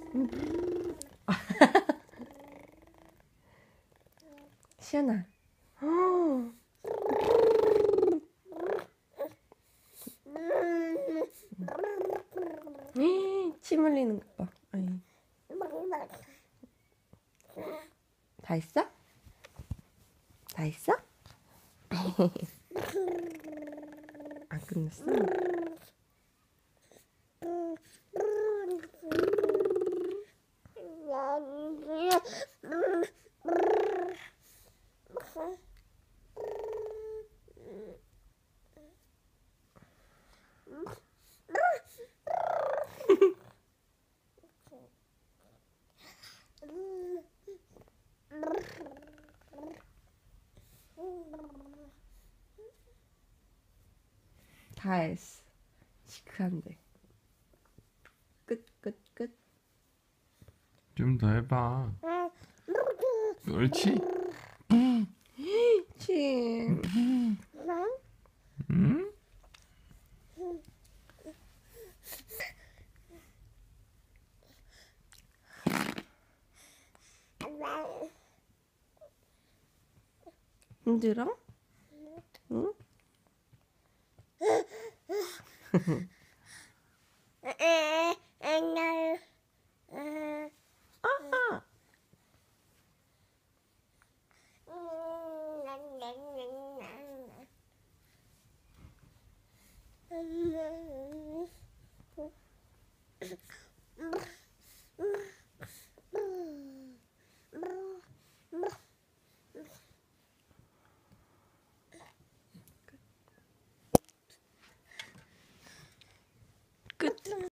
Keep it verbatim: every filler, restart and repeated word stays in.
시연아. 침 흘리는 것 봐. 아이. 다 했어? 다 했어? 안 끝났어? 다 했어. 시크한데. 끝, 끝, 끝. 좀 더 해봐. 옳지? 침. 응? 힘들어? 응?